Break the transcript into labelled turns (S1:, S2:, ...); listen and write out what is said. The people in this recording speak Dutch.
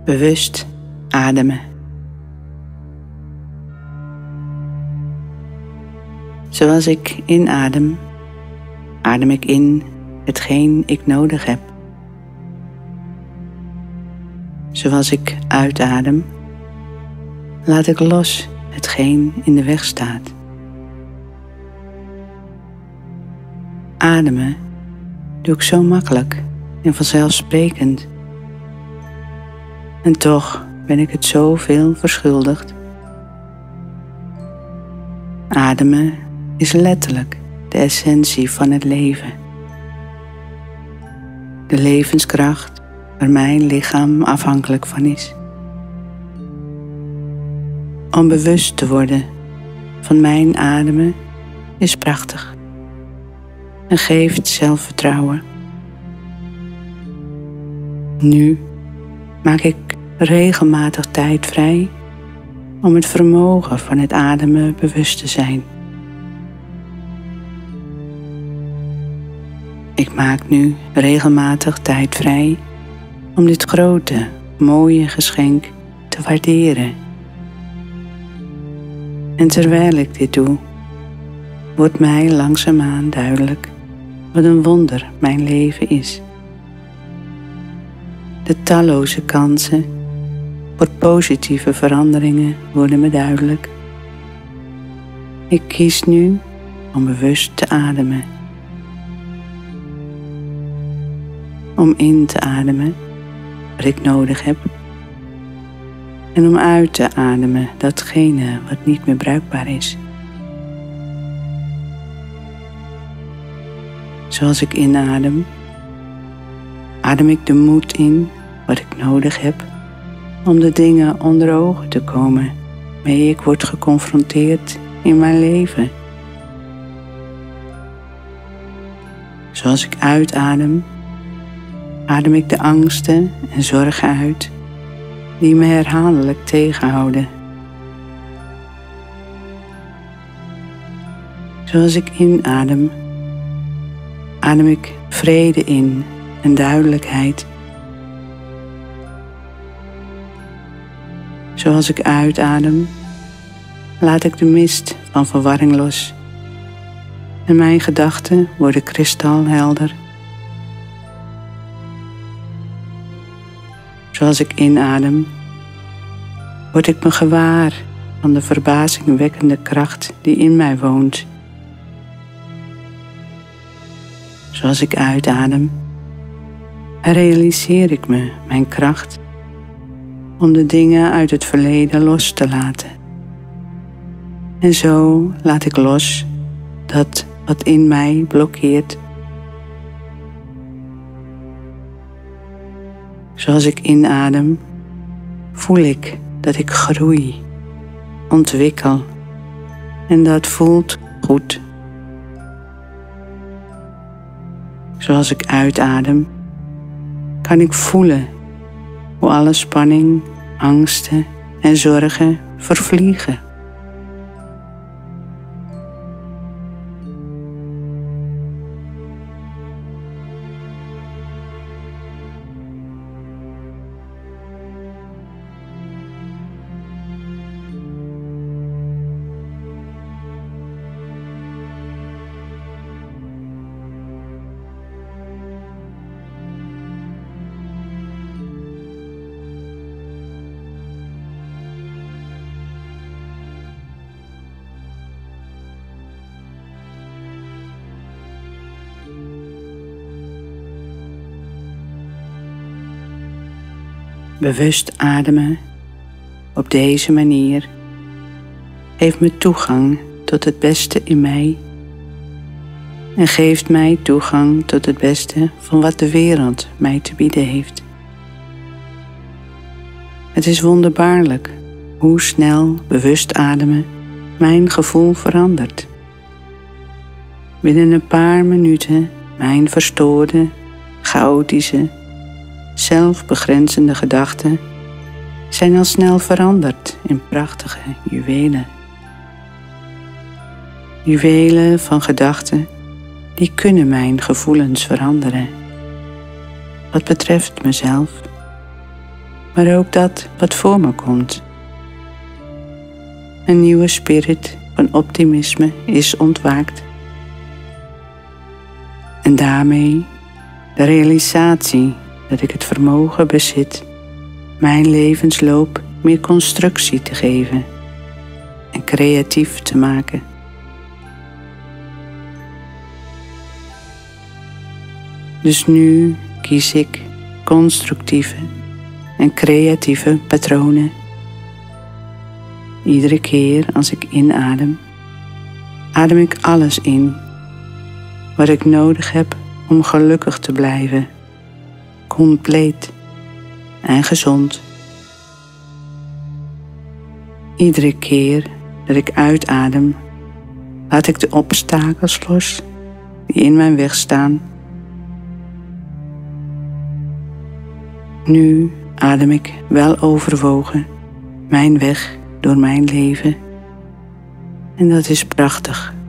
S1: Bewust ademen. Zoals ik inadem, adem ik in hetgeen ik nodig heb. Zoals ik uitadem, laat ik los hetgeen in de weg staat. Ademen doe ik zo makkelijk en vanzelfsprekend. En toch ben ik het zoveel verschuldigd. Ademen is letterlijk de essentie van het leven. De levenskracht waar mijn lichaam afhankelijk van is. Om bewust te worden van mijn ademen is prachtig en geeft zelfvertrouwen. Nu maak ik regelmatig tijd vrij om het vermogen van het ademen bewust te zijn. Ik maak nu regelmatig tijd vrij om dit grote, mooie geschenk te waarderen. En terwijl ik dit doe, wordt mij langzaamaan duidelijk wat een wonder mijn leven is. De talloze kansen voor positieve veranderingen worden me duidelijk. Ik kies nu om bewust te ademen. Om in te ademen wat ik nodig heb. En om uit te ademen datgene wat niet meer bruikbaar is. Zoals ik inadem, adem ik de moed in wat ik nodig heb om de dingen onder ogen te komen waarmee ik word geconfronteerd in mijn leven. Zoals ik uitadem, adem ik de angsten en zorgen uit die me herhaaldelijk tegenhouden. Zoals ik inadem, adem ik vrede in en duidelijkheid. Zoals ik uitadem, laat ik de mist van verwarring los en mijn gedachten worden kristalhelder. Zoals ik inadem, word ik me gewaar van de verbazingwekkende kracht die in mij woont. Zoals ik uitadem, realiseer ik me mijn kracht om de dingen uit het verleden los te laten. En zo laat ik los dat wat in mij blokkeert. Zoals ik inadem, voel ik dat ik groei, ontwikkel en dat voelt goed. Zoals ik uitadem, kan ik voelen hoe alle spanning, angsten en zorgen vervliegen. Bewust ademen op deze manier geeft me toegang tot het beste in mij en geeft mij toegang tot het beste van wat de wereld mij te bieden heeft. Het is wonderbaarlijk hoe snel bewust ademen mijn gevoel verandert. Binnen een paar minuten mijn verstoorde, chaotische, zelfbegrenzende gedachten zijn al snel veranderd in prachtige juwelen. Juwelen van gedachten die kunnen mijn gevoelens veranderen. Wat betreft mezelf, maar ook dat wat voor me komt. Een nieuwe spirit van optimisme is ontwaakt. En daarmee de realisatie dat ik het vermogen bezit mijn levensloop meer constructie te geven en creatief te maken. Dus nu kies ik constructieve en creatieve patronen. Iedere keer als ik inadem, adem ik alles in wat ik nodig heb om gelukkig te blijven, compleet en gezond. Iedere keer dat ik uitadem, laat ik de obstakels los die in mijn weg staan. Nu adem ik wel overwogen mijn weg door mijn leven en dat is prachtig.